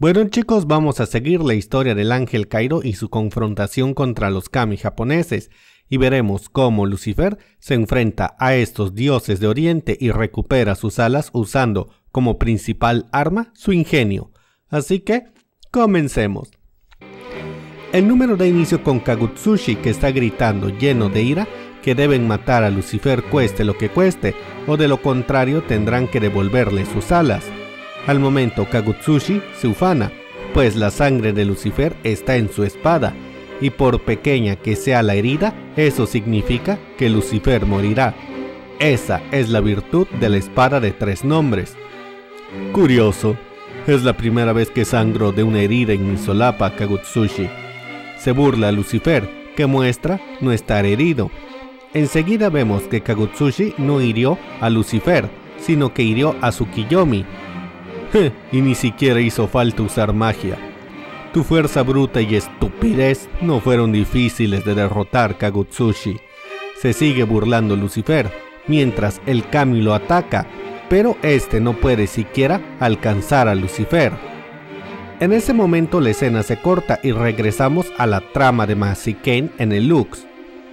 Bueno chicos, vamos a seguir la historia del ángel Cairo y su confrontación contra los kami japoneses, y veremos cómo Lucifer se enfrenta a estos dioses de Oriente y recupera sus alas usando como principal arma su ingenio. Así que, comencemos. El número da inicio con Kagutsushi, que está gritando lleno de ira que deben matar a Lucifer cueste lo que cueste, o de lo contrario tendrán que devolverle sus alas. Al momento Kagutsushi se ufana, pues la sangre de Lucifer está en su espada, y por pequeña que sea la herida, eso significa que Lucifer morirá. Esa es la virtud de la espada de 3 nombres. Curioso, es la primera vez que sangro de una herida en mi solapa, Kagutsushi. Se burla a Lucifer, que muestra no estar herido. Enseguida vemos que Kagutsushi no hirió a Lucifer, sino que hirió a Tsukiyomi. Y ni siquiera hizo falta usar magia. Tu fuerza bruta y estupidez no fueron difíciles de derrotar, Kagutsushi. Se sigue burlando Lucifer, mientras el kami lo ataca, pero este no puede siquiera alcanzar a Lucifer. En ese momento la escena se corta y regresamos a la trama de Maziken en el Lux.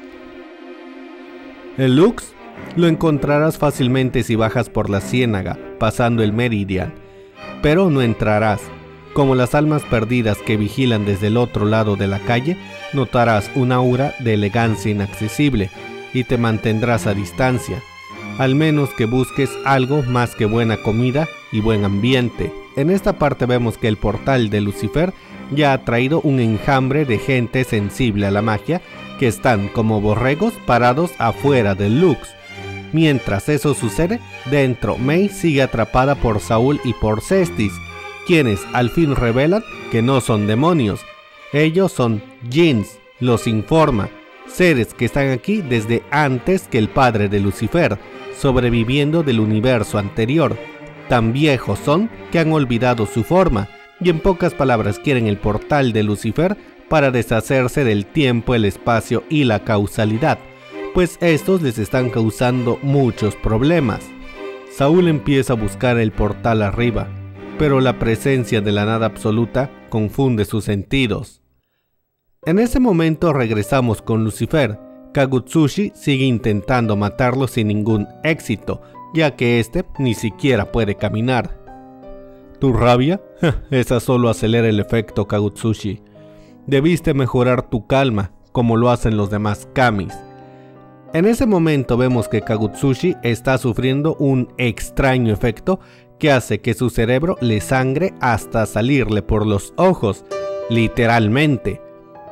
El Lux lo encontrarás fácilmente si bajas por la ciénaga, pasando el Meridian, pero no entrarás. Como las almas perdidas que vigilan desde el otro lado de la calle, notarás una aura de elegancia inaccesible y te mantendrás a distancia, al menos que busques algo más que buena comida y buen ambiente. En esta parte vemos que el portal de Lucifer ya ha traído un enjambre de gente sensible a la magia que están como borregos parados afuera del Lux. Mientras eso sucede, dentro Mei sigue atrapada por Saúl y por Cestis, quienes al fin revelan que no son demonios, ellos son Jinns, los informa, seres que están aquí desde antes que el padre de Lucifer, sobreviviendo del universo anterior. Tan viejos son que han olvidado su forma, y en pocas palabras quieren el portal de Lucifer para deshacerse del tiempo, el espacio y la causalidad, pues estos les están causando muchos problemas. Saúl empieza a buscar el portal arriba, pero la presencia de la nada absoluta confunde sus sentidos. En ese momento regresamos con Lucifer. Kagutsushi sigue intentando matarlo sin ningún éxito, ya que este ni siquiera puede caminar. ¿Tu rabia? Esa solo acelera el efecto, Kagutsushi. Debiste mejorar tu calma, como lo hacen los demás kamis. En ese momento vemos que Kagutsushi está sufriendo un extraño efecto que hace que su cerebro le sangre hasta salirle por los ojos, literalmente.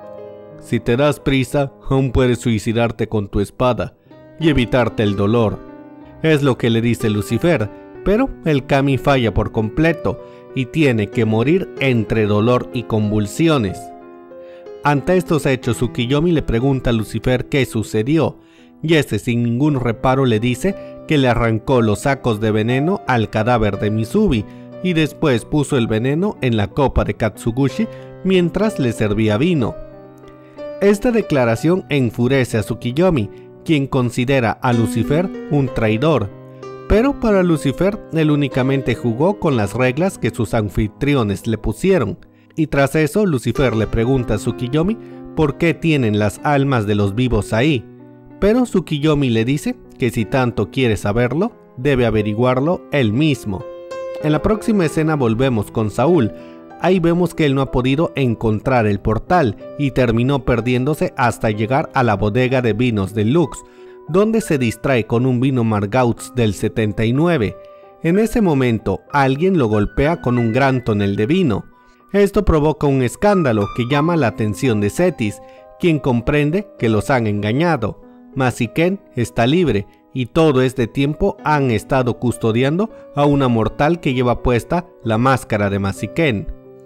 Si te das prisa, aún puedes suicidarte con tu espada y evitarte el dolor. Es lo que le dice Lucifer, pero el kami falla por completo y tiene que morir entre dolor y convulsiones. Ante estos hechos, Tsukiyomi le pregunta a Lucifer qué sucedió, y este sin ningún reparo le dice que le arrancó los sacos de veneno al cadáver de Misubi y después puso el veneno en la copa de Katsugushi mientras le servía vino. Esta declaración enfurece a Tsukiyomi, quien considera a Lucifer un traidor, pero para Lucifer él únicamente jugó con las reglas que sus anfitriones le pusieron, y tras eso Lucifer le pregunta a Tsukiyomi por qué tienen las almas de los vivos ahí, pero Tsukiyomi le dice que si tanto quiere saberlo, debe averiguarlo él mismo. En la próxima escena volvemos con Saúl. Ahí vemos que él no ha podido encontrar el portal y terminó perdiéndose hasta llegar a la bodega de vinos del Lux, donde se distrae con un vino Margaux del 79. En ese momento, alguien lo golpea con un gran tonel de vino. Esto provoca un escándalo que llama la atención de Cetis, quien comprende que los han engañado. Maziken está libre y todo este tiempo han estado custodiando a una mortal que lleva puesta la máscara de Maziken.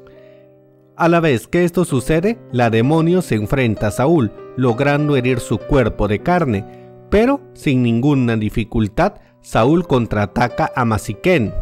A la vez que esto sucede, la demonio se enfrenta a Saúl, logrando herir su cuerpo de carne, pero sin ninguna dificultad Saúl contraataca a Maziken.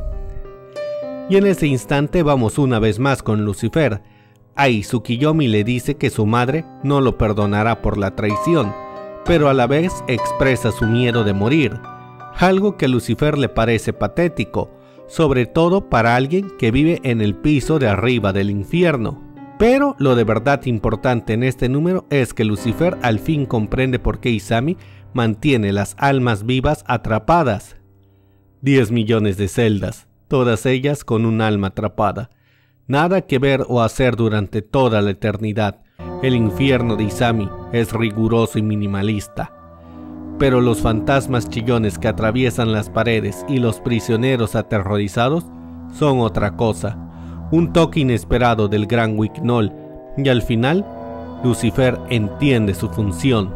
Y en ese instante vamos una vez más con Lucifer. Ahí Tsukiyomi le dice que su madre no lo perdonará por la traición, pero a la vez expresa su miedo de morir, algo que a Lucifer le parece patético. sobre todo para alguien que vive en el piso de arriba del infierno. Pero lo de verdad importante en este número es que Lucifer al fin comprende por qué Izami mantiene las almas vivas atrapadas. 10 millones de celdas, todas ellas con un alma atrapada. Nada que ver o hacer durante toda la eternidad. El infierno de Izami es riguroso y minimalista. Pero los fantasmas chillones que atraviesan las paredes y los prisioneros aterrorizados son otra cosa. Un toque inesperado del gran Wicknoll, y al final, Lucifer entiende su función.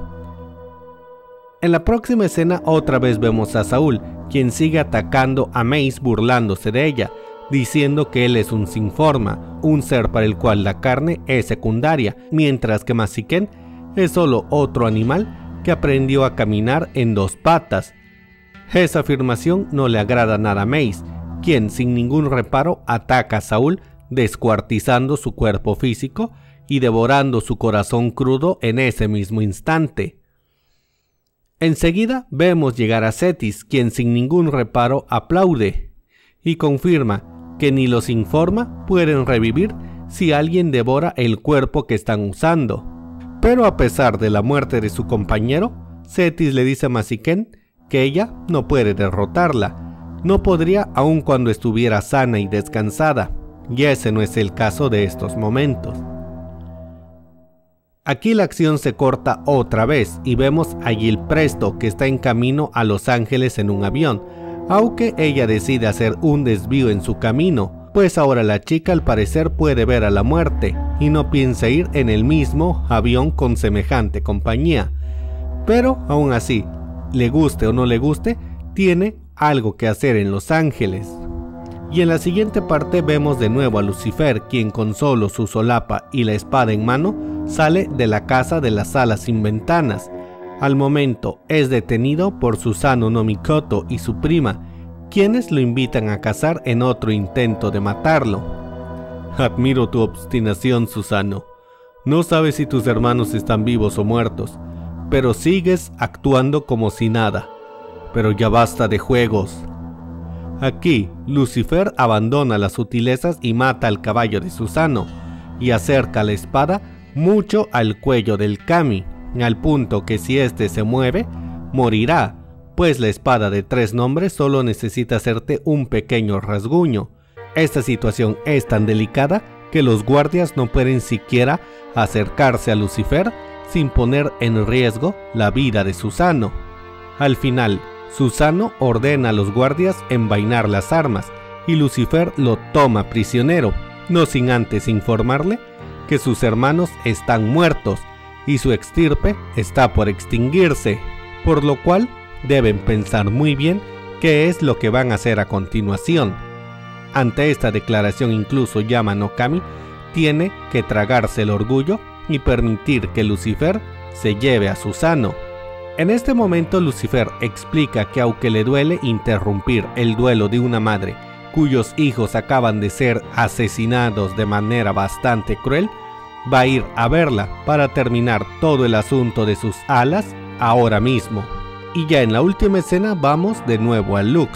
En la próxima escena otra vez vemos a Saúl, quien sigue atacando a Mace burlándose de ella, diciendo que él es un sin forma, un ser para el cual la carne es secundaria, mientras que Mazikeen es solo otro animal que aprendió a caminar en 2 patas. Esa afirmación no le agrada nada a Mace, quien sin ningún reparo ataca a Saúl, descuartizando su cuerpo físico y devorando su corazón crudo en ese mismo instante. Enseguida vemos llegar a Cetis, quien sin ningún reparo aplaude y confirma que ni los Informa pueden revivir si alguien devora el cuerpo que están usando. Pero a pesar de la muerte de su compañero, Cetis le dice a Mazikeen que ella no puede derrotarla, no podría aun cuando estuviera sana y descansada, y ese no es el caso de estos momentos. Aquí la acción se corta otra vez y vemos a Jill Presto, que está en camino a Los Ángeles en un avión, aunque ella decide hacer un desvío en su camino, pues ahora la chica al parecer puede ver a la muerte y no piensa ir en el mismo avión con semejante compañía. Pero aún así, le guste o no le guste, tiene algo que hacer en Los Ángeles. Y en la siguiente parte vemos de nuevo a Lucifer, quien con solo su solapa y la espada en mano sale de la casa de las salas sin ventanas. Al momento es detenido por Susano no Mikoto y su prima, quienes lo invitan a cazar en otro intento de matarlo. Admiro tu obstinación, Susano. No sabes si tus hermanos están vivos o muertos, pero sigues actuando como si nada. Pero ya basta de juegos. Aquí, Lucifer abandona las sutilezas y mata al caballo de Susano, y acerca la espada mucho al cuello del Kami, al punto que si éste se mueve, morirá, pues la espada de 3 nombres solo necesita hacerte un pequeño rasguño. Esta situación es tan delicada que los guardias no pueden siquiera acercarse a Lucifer sin poner en riesgo la vida de Susano. Al final, Susano ordena a los guardias envainar las armas y Lucifer lo toma prisionero, no sin antes informarle que sus hermanos están muertos y su extirpe está por extinguirse, por lo cual deben pensar muy bien qué es lo que van a hacer a continuación. Ante esta declaración incluso Yama no Kami tiene que tragarse el orgullo y permitir que Lucifer se lleve a Susano. En este momento Lucifer explica que aunque le duele interrumpir el duelo de una madre cuyos hijos acaban de ser asesinados de manera bastante cruel, va a ir a verla para terminar todo el asunto de sus alas ahora mismo. Y ya en la última escena vamos de nuevo a Lux.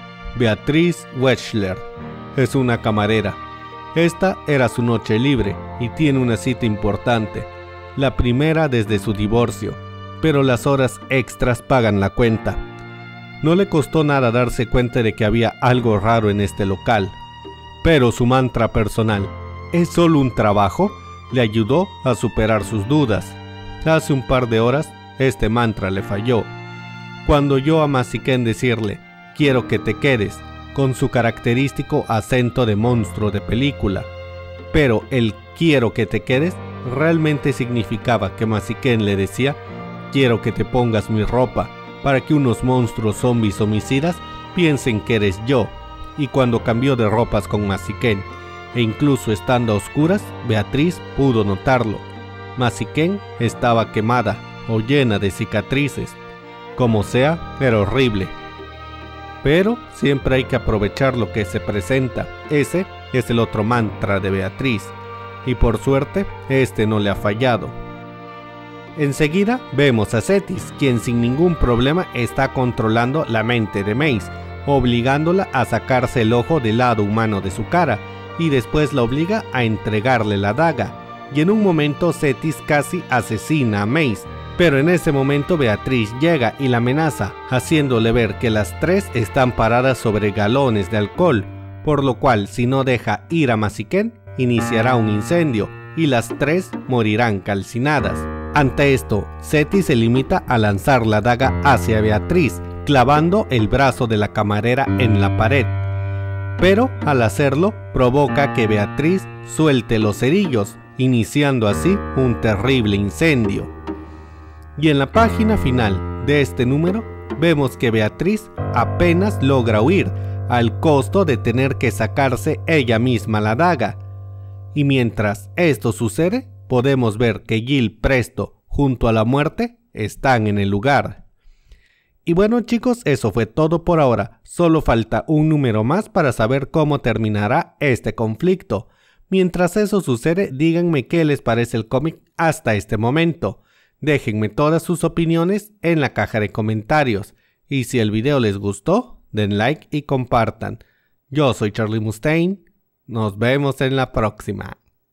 Beatriz Wechsler es una camarera. Esta era su noche libre y tiene una cita importante, la primera desde su divorcio, pero las horas extras pagan la cuenta. No le costó nada darse cuenta de que había algo raro en este local, pero su mantra personal, ¿es solo un trabajo?, le ayudó a superar sus dudas. Hace un par de horas este mantra le falló. Cuando oyó a Mazikeen decirle, quiero que te quedes, con su característico acento de monstruo de película. Pero el quiero que te quedes realmente significaba que Mazikeen le decía, quiero que te pongas mi ropa, para que unos monstruos zombies homicidas piensen que eres yo. Y cuando cambió de ropas con Mazikeen, e incluso estando a oscuras, Beatriz pudo notarlo. Mazikeen estaba quemada o llena de cicatrices. Como sea, era horrible. Pero siempre hay que aprovechar lo que se presenta. Ese es el otro mantra de Beatriz, y por suerte, este no le ha fallado. Enseguida vemos a Cetis, quien sin ningún problema está controlando la mente de Mace, obligándola a sacarse el ojo del lado humano de su cara, y después la obliga a entregarle la daga. Y en un momento Cetis casi asesina a Mace, pero en ese momento Beatriz llega y la amenaza, haciéndole ver que las tres están paradas sobre galones de alcohol, por lo cual si no deja ir a Mazikeen, iniciará un incendio y las tres morirán calcinadas. Ante esto, Cetis se limita a lanzar la daga hacia Beatriz, clavando el brazo de la camarera en la pared. Pero al hacerlo, provoca que Beatriz suelte los cerillos, iniciando así un terrible incendio. Y en la página final de este número, vemos que Beatriz apenas logra huir, al costo de tener que sacarse ella misma la daga. Y mientras esto sucede, podemos ver que Gil Presto junto a la muerte están en el lugar. Y bueno chicos, eso fue todo por ahora, solo falta un número más para saber cómo terminará este conflicto. Mientras eso sucede, díganme qué les parece el cómic hasta este momento. Déjenme todas sus opiniones en la caja de comentarios. Y si el video les gustó, den like y compartan. Yo soy Charlie Mustaine, nos vemos en la próxima.